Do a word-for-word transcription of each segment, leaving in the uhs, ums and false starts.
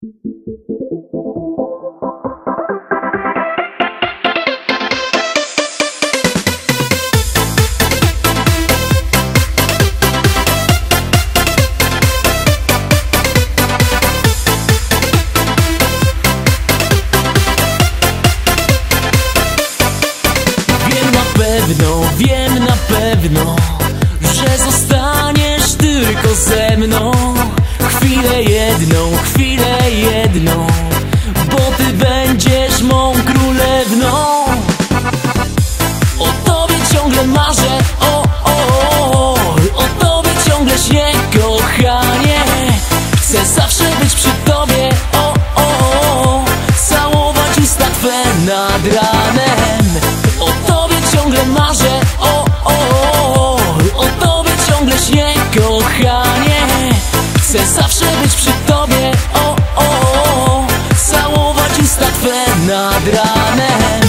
Wiem na pewno, że zostaniesz tylko ze mną. Chwilę jedną, chwilę jedną, bo ty będziesz mą królewną. O tobie ciągle marzę, o, o, o, o tobie ciągle śnię, kochanie. Chcę zawsze być przy tobie, o, o, o, całować usta twe nad ranem. O tobie ciągle marzę, o, o, o, o tobie ciągle śnię, kochanie. Chcę zawsze być przy tobie, o, o, o, całować usta twe nad ranem.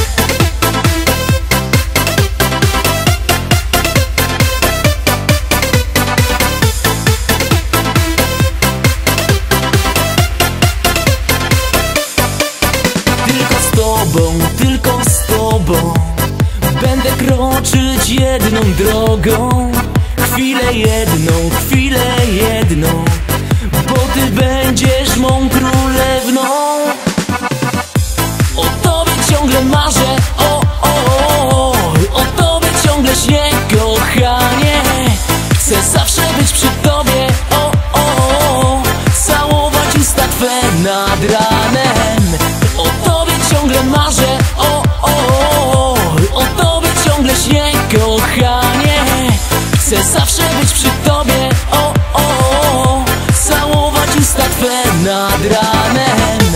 Tylko z tobą, tylko z tobą będę kroczyć jedną drogą. Chwilę jedną, chwilę jedną, bo ty będziesz mą królewną. O tobie ciągle marzę, o, o, o, o tobie ciągle śnię, kochanie. Chcę zawsze być przy tobie, o, o, o, całować usta twe nad ranem. O tobie ciągle marzę, o, o, o, o tobie ciągle śnię, kochanie. Chcę zawsze być przy tobie, o, o, o, całować usta twe nad ranem.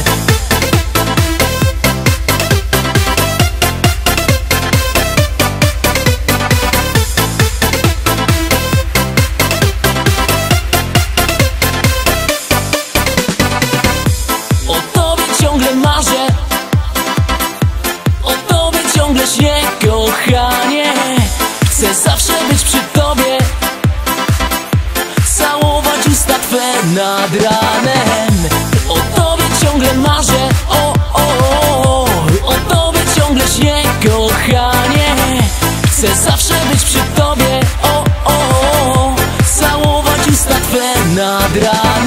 O tobie ciągle marzę, o tobie ciągle śnię, kochanie. Chcę zawsze być przy tobie, całować usta twe nad ranem. O tobie ciągle marzę, o, o, o, o tobie ciągle śnię, kochanie. Chcę zawsze być przy tobie, o, o, o, całować usta twe nad ranem.